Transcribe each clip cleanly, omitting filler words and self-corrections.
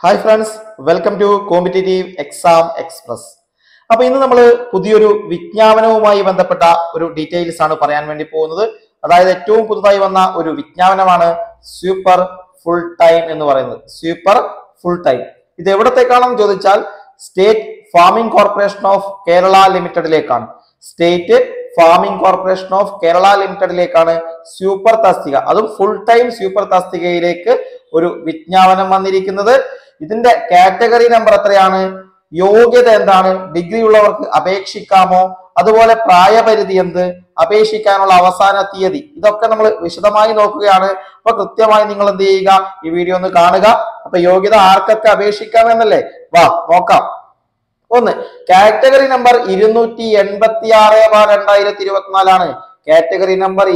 Hi friends, welcome to competitive exam express. അപ്പൊ ഇന്ന് നമ്മൾ പുതിയൊരു വിജ്ഞാപനവുമായി ബന്ധപ്പെട്ട ഒരു ഡീറ്റെയിൽസ് ആണ് പറയാൻ വേണ്ടി പോകുന്നത്. അതായത് ഏറ്റവും പുതുതായി വന്ന ഒരു വിജ്ഞാപനമാണ് സൂപ്പർ ഫുൾ ടൈം എന്ന് പറയുന്നത്. സൂപ്പർ ഫുൾ ടൈം ഇത് എവിടത്തേക്കാണെന്ന് ചോദിച്ചാൽ state farming corporation of Kerala ലിമിറ്റഡിലേക്കാണ്. State farming corporation of Kerala ലിമിറ്റഡിലേക്കാണ് സൂപ്പർ തസ്തിക, അതും ഫുൾ ടൈം സൂപ്പർ തസ്തികയിലേക്ക് ഒരു വിജ്ഞാപനം വന്നിരിക്കുന്നത്. ഇതിന്റെ കാറ്റഗറി നമ്പർ എത്രയാണ്, യോഗ്യത എന്താണ്, ഡിഗ്രി ഉള്ളവർക്ക് അപേക്ഷിക്കാമോ, അതുപോലെ പ്രായപരിധി എന്ത്, അപേക്ഷിക്കാനുള്ള അവസാന തീയതി, ഇതൊക്കെ നമ്മൾ വിശദമായി നോക്കുകയാണ്. അപ്പൊ കൃത്യമായി നിങ്ങൾ എന്ത് ചെയ്യുക, ഈ വീഡിയോ ഒന്ന് കാണുക. അപ്പൊ യോഗ്യത ആർക്കൊക്കെ അപേക്ഷിക്കാം എന്നല്ലേ, വാ നോക്കാം. ഒന്ന്, കാറ്റഗറി നമ്പർ 286/2024 കാറ്റഗറി നമ്പർ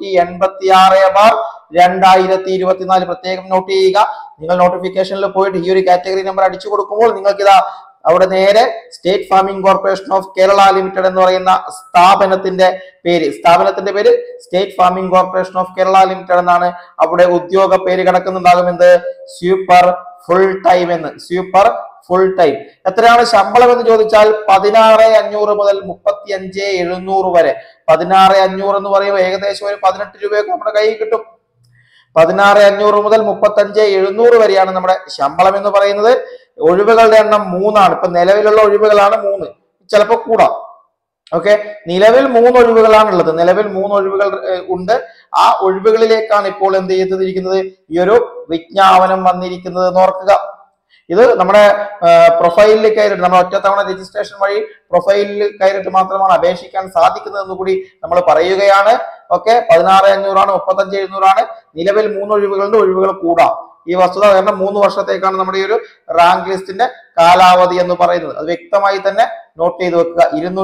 286/2024 പ്രത്യേകം നോട്ട് ചെയ്യുക. നിങ്ങൾ നോട്ടിഫിക്കേഷനിൽ പോയിട്ട് ഈ ഒരു കാറ്റഗറി നമ്പർ അടിച്ചു കൊടുക്കുമ്പോൾ നിങ്ങൾക്ക് ഇതാ അവിടെ നേരെ state farming corporation of Kerala limited എന്ന് പറയുന്ന സ്ഥാപനത്തിന്റെ പേര് state farming corporation of Kerala limited എന്നാണ്. അവിടെ ഉദ്യോഗ പേര് കിടക്കുന്നുണ്ടാകും, എന്ത്, സൂപ്പർ ഫുൾ ടൈം എന്ന്. Super full time. എത്രയാണ് ശമ്പളം എന്ന് ചോദിച്ചാൽ 16,500 മുതൽ 35,700 വരെ. 16,500 എന്ന് പറയുമ്പോൾ ഏകദേശം ഒരു 18 രൂപയൊക്കെ നമ്മുടെ കയ്യിൽ കിട്ടും. 16,500 മുതൽ 35,700 വരെയാണ് നമ്മുടെ ശമ്പളം എന്ന് പറയുന്നത്. ഒഴിവുകളുടെ എണ്ണം 3 ഇപ്പൊ നിലവിലുള്ള ഒഴിവുകളാണ് 3, ചിലപ്പോൾ കൂടാം. ഓക്കെ, നിലവിൽ 3 ഒഴിവുകളാണ് ഉള്ളത്. നിലവിൽ 3 ഒഴിവുകൾ ഉണ്ട്. ആ ഒഴിവുകളിലേക്കാണ് ഇപ്പോൾ എന്ത് ചെയ്തിരിക്കുന്നത്, ഈ ഒരു വിജ്ഞാപനം വന്നിരിക്കുന്നത് എന്ന് ഓർക്കുക. ഇത് നമ്മുടെ പ്രൊഫൈലിൽ കയറിയിട്ട്, നമ്മൾ ഒറ്റത്തവണ രജിസ്ട്രേഷൻ വഴി പ്രൊഫൈലിൽ കയറിയിട്ട് മാത്രമാണ് അപേക്ഷിക്കാൻ സാധിക്കുന്നത് എന്ന് കൂടി നമ്മൾ പറയുകയാണ്. ഓക്കെ, 16,500 35,700 നിലവിൽ 3 ഒഴിവുകളുണ്ട്. ഒഴിവുകൾ കൂടാം. ഈ വസ്തുത കാരണം 3 വർഷത്തേക്കാണ് നമ്മുടെ ഈ ഒരു റാങ്ക് ലിസ്റ്റിന്റെ കാലാവധി എന്ന് പറയുന്നത്. അത് വ്യക്തമായി തന്നെ നോട്ട് ചെയ്ത് വെക്കുക.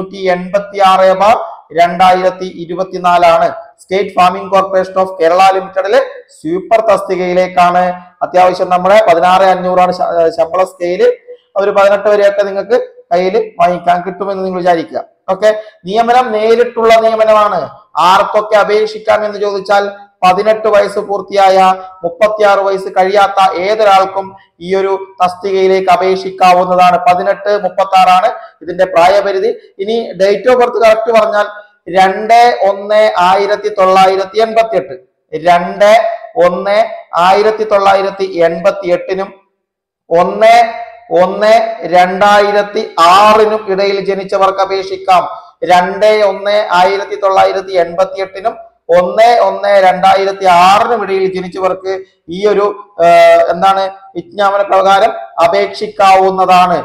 286/2024 state farming corporation of Kerala ലിമിറ്റഡിലെ സൂപ്പർ തസ്തികയിലേക്കാണ്. അത്യാവശ്യം നമ്മുടെ 16,500 ശമ്പള സ്കെയില്. ഒരു 18 വരെയൊക്കെ നിങ്ങൾക്ക് കയ്യിൽ വാങ്ങിക്കാൻ കിട്ടുമെന്ന് നിങ്ങൾ വിചാരിക്കുക. ഓക്കെ, നിയമനം നേരിട്ടുള്ള നിയമനമാണ്. ആർക്കൊക്കെ അപേക്ഷിക്കാം എന്ന് ചോദിച്ചാൽ 18 വയസ്സ് പൂർത്തിയായ 36 വയസ്സ് കഴിയാത്ത ഏതൊരാൾക്കും ഈ ഒരു തസ്തികയിലേക്ക് അപേക്ഷിക്കാവുന്നതാണ്. 18, 36 ഇതിന്റെ പ്രായപരിധി. ഇനി ഡേറ്റ് ഓഫ് ബർത്ത് കറക്റ്റ് പറഞ്ഞാൽ 2/1/1988 2/1/1988 1/1/2006 ഇടയിൽ ജനിച്ചവർക്ക് അപേക്ഷിക്കാം. 2/1/1988 1/1/2006 ഇടയിൽ ജനിച്ചവർക്ക് ഈ ഒരു വിജ്ഞാപന പ്രകാരം അപേക്ഷിക്കാവുന്നതാണ്.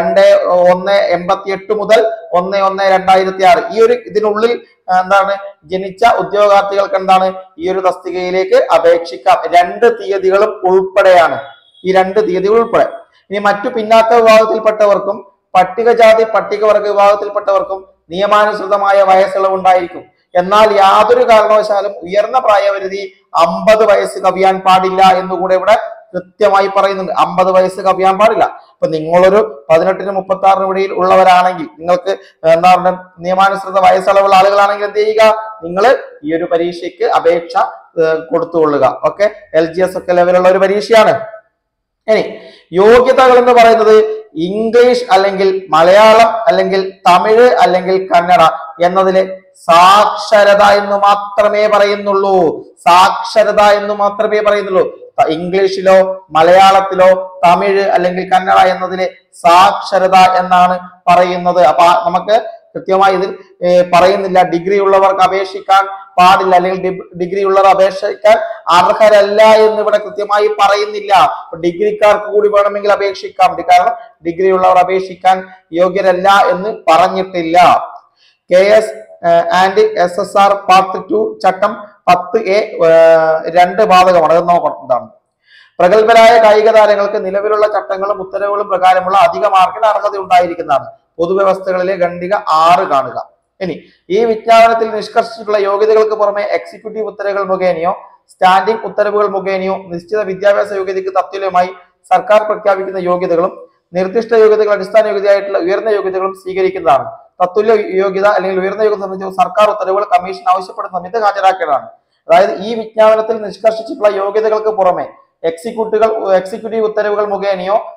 2/1/88 മുതൽ 1/1/2006 ഈ ഒരു ഇതിനുള്ളിൽ ജനിച്ച ഉദ്യോഗാർത്ഥികൾക്ക് ഈ ഒരു തസ്തികയിലേക്ക് അപേക്ഷിക്കാം. 2 തീയതികളും ഉൾപ്പെടെയാണ്. ഈ 2 തീയതികൾ ഉൾപ്പെടെ. ഇനി മറ്റു പിന്നാക്ക വിഭാഗത്തിൽപ്പെട്ടവർക്കും പട്ടികജാതി പട്ടികവർഗ വിഭാഗത്തിൽപ്പെട്ടവർക്കും നിയമാനുസൃതമായ വയസ്സിളവ് ഉണ്ടായിരിക്കും. എന്നാൽ യാതൊരു കാരണവശാലും ഉയർന്ന പ്രായപരിധി 50 വയസ്സ് കവിയാൻ പാടില്ല എന്നുകൂടെ ഇവിടെ കൃത്യമായി പറയുന്നുണ്ട്. 50 വയസ്സ് കവിയാൻ പാടില്ല. അപ്പൊ നിങ്ങളൊരു 18-നും 36-നും ഇടയിൽ ഉള്ളവരാണെങ്കിൽ, നിങ്ങൾക്ക് നിയമാനുസൃത വയസ്സളവുള്ള ആളുകളാണെങ്കിൽ എന്ത് ചെയ്യുക, നിങ്ങൾ ഈ ഒരു പരീക്ഷയ്ക്ക് അപേക്ഷ കൊടുത്തുകൊള്ളുക. ഓക്കെ, LGS ഒക്കെ ലെവലുള്ള ഒരു പരീക്ഷയാണ്. ഇനി യോഗ്യതകൾ എന്ന് പറയുന്നത് ഇംഗ്ലീഷ് അല്ലെങ്കിൽ മലയാളം അല്ലെങ്കിൽ തമിഴ് അല്ലെങ്കിൽ കന്നഡ എന്നതിലെ സാക്ഷരത എന്ന് മാത്രമേ പറയുന്നുള്ളൂ. സാക്ഷരത എന്ന് മാത്രമേ പറയുന്നുള്ളൂ. ഇംഗ്ലീഷിലോ മലയാളത്തിലോ തമിഴ് അല്ലെങ്കിൽ കന്നഡ എന്നതിലെ സാക്ഷരത എന്നാണ് പറയുന്നത്. അപ്പൊ നമുക്ക് കൃത്യമായി ഇതിൽ പറയുന്നില്ല ഡിഗ്രി ഉള്ളവർക്ക് അപേക്ഷിക്കാൻ പാടില്ല, അല്ലെങ്കിൽ ഡിഗ്രി ഉള്ളവർ അപേക്ഷിക്കാൻ അർഹരല്ല എന്ന് ഇവിടെ കൃത്യമായി പറയുന്നില്ല. ഡിഗ്രിക്കാർക്ക് കൂടി വേണമെങ്കിൽ അപേക്ഷിക്കാം, കാരണം ഡിഗ്രി ഉള്ളവർ അപേക്ഷിക്കാൻ യോഗ്യരല്ല എന്ന് പറഞ്ഞിട്ടില്ല. KS ആൻഡ് SSR പാർട്ട് 2 ചട്ടം 10A 2 ബാധകമാണ്. അത് നോക്കണം. എന്താണ്, പ്രഗത്ഭരായ കായിക താരങ്ങൾക്ക് നിലവിലുള്ള ചട്ടങ്ങളും ഉത്തരവുകളും പ്രകാരമുള്ള അധിക മാർക്കിന് അർഹത ഉണ്ടായിരിക്കുന്നതാണ്. പൊതുവ്യവസ്ഥകളിലെ ഖണ്ഡിക 6 കാണുക. ഇനി ഈ വിജ്ഞാപനത്തിൽ നിഷ്കർഷിച്ചിട്ടുള്ള യോഗ്യതകൾക്ക് പുറമെ എക്സിക്യൂട്ടീവ് ഉത്തരവുകൾ മുഖേനയോ സ്റ്റാൻഡിംഗ് ഉത്തരവുകൾ മുഖേനയോ നിശ്ചിത വിദ്യാഭ്യാസ യോഗ്യതയ്ക്ക് തത്തുല്യമായി സർക്കാർ പ്രഖ്യാപിക്കുന്ന യോഗ്യതകളും നിർദ്ദിഷ്ട യോഗ്യതകൾ അടിസ്ഥാന യോഗ്യതയായിട്ടുള്ള ഉയർന്ന യോഗ്യതകളും സ്വീകരിക്കുന്നതാണ്. തത്തുല്യ യോഗ്യത അല്ലെങ്കിൽ ഉയർന്ന യോഗ്യത സംബന്ധിച്ച് സർക്കാർ ഉത്തരവുകൾ കമ്മീഷൻ ആവശ്യപ്പെടുന്ന സമയത്ത് ഹാജരാക്കേണ്ടതാണ്. അതായത് ഈ വിജ്ഞാപനത്തിൽ നിഷ്കർഷിച്ചിട്ടുള്ള യോഗ്യതകൾക്ക് പുറമെ എക്സിക്യൂട്ടീവ് ഉത്തരവുകൾ മുഖേനയോ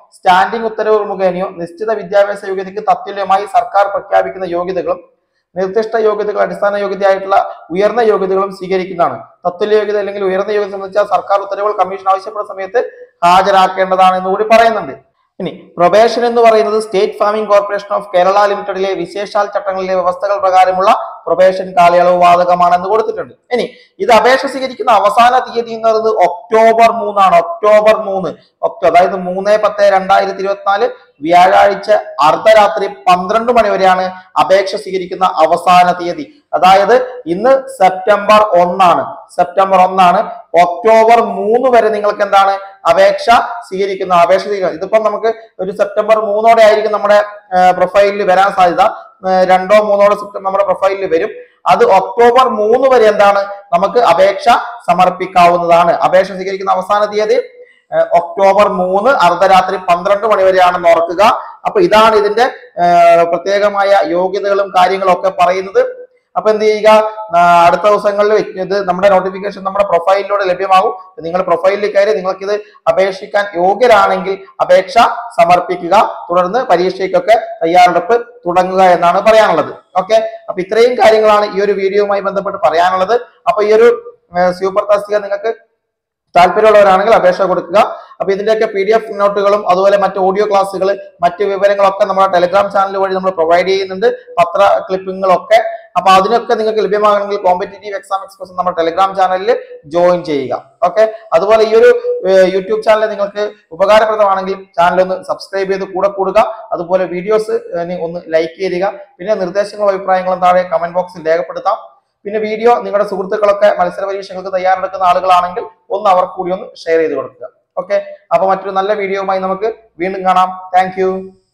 സ്റ്റാൻഡിംഗ് ഉത്തരവ് മുഖേനയോ നിശ്ചിത വിദ്യാഭ്യാസ യോഗ്യതയ്ക്ക് തത്തുല്യമായി സർക്കാർ പ്രഖ്യാപിക്കുന്ന യോഗ്യതകളും നിർദ്ദിഷ്ട യോഗ്യതകൾ അടിസ്ഥാന യോഗ്യതയായിട്ടുള്ള ഉയർന്ന യോഗ്യതകളും സ്വീകരിക്കുന്നതാണ്. തത്തുല്യ യോഗ്യത അല്ലെങ്കിൽ ഉയർന്ന യോഗ്യത സംബന്ധിച്ച സർക്കാർ ഉത്തരവുകൾ കമ്മീഷൻ ആവശ്യപ്പെടുന്ന സമയത്ത് ഹാജരാക്കേണ്ടതാണ് എന്ന് കൂടി പറയുന്നുണ്ട്. ഇനി പ്രൊബേഷൻ എന്ന് പറയുന്നത് state farming corporation of Kerala ലിമിറ്റഡിലെ വിശേഷാൽ ചട്ടങ്ങളിലെ വ്യവസ്ഥകൾ പ്രകാരമുള്ള പ്രൊബേഷൻ കാലയളവ് ബാധകമാണെന്ന് കൊടുത്തിട്ടുണ്ട്. ഇനി ഇത് അപേക്ഷ സ്വീകരിക്കുന്ന അവസാന തീയതി എന്ന് പറയുന്നത് ഒക്ടോബർ 3 ആണ്. ഒക്ടോബർ 3 അതായത് 3/10/2024 വ്യാഴാഴ്ച അർദ്ധരാത്രി 12 മണി വരെയാണ് അപേക്ഷ സ്വീകരിക്കുന്ന അവസാന തീയതി. അതായത് ഇന്ന് സെപ്റ്റംബർ 1 ആണ്. ഒക്ടോബർ 3 വരെ നിങ്ങൾക്ക് എന്താണ് അപേക്ഷ സ്വീകരിക്കുന്ന ഇതിപ്പം നമുക്ക് ഒരു സെപ്റ്റംബർ 3 ആയിരിക്കും നമ്മുടെ പ്രൊഫൈലിൽ വരാൻ സാധ്യത. 2 or 3 സെപ്റ്റംബർ നമ്മുടെ പ്രൊഫൈലിൽ വരും. അത് ഒക്ടോബർ 3 വരെ എന്താണ് നമുക്ക് അപേക്ഷ സമർപ്പിക്കാവുന്നതാണ്. അപേക്ഷ സ്വീകരിക്കുന്ന അവസാന തീയതി ഒക്ടോബർ 3 അർദ്ധരാത്രി 12 മണി വരെയാണെന്ന് ഓർക്കുക. അപ്പൊ ഇതാണ് ഇതിന്റെ പ്രത്യേകമായ യോഗ്യതകളും കാര്യങ്ങളും ഒക്കെ പറയുന്നത്. അപ്പൊ എന്ത് ചെയ്യുക, അടുത്ത ദിവസങ്ങളിൽ ഇത് നമ്മുടെ നോട്ടിഫിക്കേഷൻ നമ്മുടെ പ്രൊഫൈലിലൂടെ ലഭ്യമാകും. നിങ്ങൾ പ്രൊഫൈലിൽ കയറി നിങ്ങൾക്ക് ഇത് അപേക്ഷിക്കാൻ യോഗ്യരാണെങ്കിൽ അപേക്ഷ സമർപ്പിക്കുക. തുടർന്ന് പരീക്ഷയ്ക്കൊക്കെ തയ്യാറെടുപ്പ് തുടങ്ങുക എന്നാണ് പറയാനുള്ളത്. ഓക്കെ, അപ്പൊ ഇത്രയും കാര്യങ്ങളാണ് ഈ ഒരു വീഡിയോയുമായി ബന്ധപ്പെട്ട് പറയാനുള്ളത്. അപ്പൊ ഈ ഒരു സൂപ്പർ തസ്തിക നിങ്ങൾക്ക് താല്പര്യമുള്ളവരാണെങ്കിൽ അപേക്ഷ കൊടുക്കുക. അപ്പൊ ഇതിന്റെയൊക്കെ PDF നോട്ടുകളും അതുപോലെ മറ്റ് ഓഡിയോ ക്ലാസ്സുകൾ മറ്റ് വിവരങ്ങളൊക്കെ നമ്മുടെ ടെലിഗ്രാം ചാനൽ വഴി നമ്മൾ പ്രൊവൈഡ് ചെയ്യുന്നുണ്ട്, പത്ര ക്ലിപ്പിങ്ങുകളൊക്കെ. അപ്പൊ അതിനൊക്കെ നിങ്ങൾക്ക് ലഭ്യമാകണമെങ്കിൽ കോമ്പറ്റേറ്റീവ് എക്സാം എക്സ്പ്രസ് നമ്മുടെ ടെലിഗ്രാം ചാനലിൽ ജോയിൻ ചെയ്യുക. ഓക്കെ, അതുപോലെ ഈ ഒരു യൂട്യൂബ് ചാനൽ നിങ്ങൾക്ക് ഉപകാരപ്രദമാണെങ്കിൽ ചാനൽ ഒന്ന് സബ്സ്ക്രൈബ് ചെയ്ത് കൂടെ കൂടുക. അതുപോലെ വീഡിയോസ് ഒന്ന് ലൈക്ക് ചെയ്യുക. പിന്നെ നിർദ്ദേശങ്ങളും അഭിപ്രായങ്ങളും താഴെ കമന്റ് ബോക്സിൽ രേഖപ്പെടുത്താം. പിന്നെ വീഡിയോ നിങ്ങളുടെ സുഹൃത്തുക്കളൊക്കെ മത്സര പരീക്ഷകൾക്ക് തയ്യാറെടുക്കുന്ന ആളുകളാണെങ്കിൽ ഒന്ന് അവർക്ക് കൂടി ഒന്ന് ഷെയർ ചെയ്ത് കൊടുക്കുക. ഓക്കെ, അപ്പൊ മറ്റൊരു നല്ല വീഡിയോയുമായി നമുക്ക് വീണ്ടും കാണാം. താങ്ക്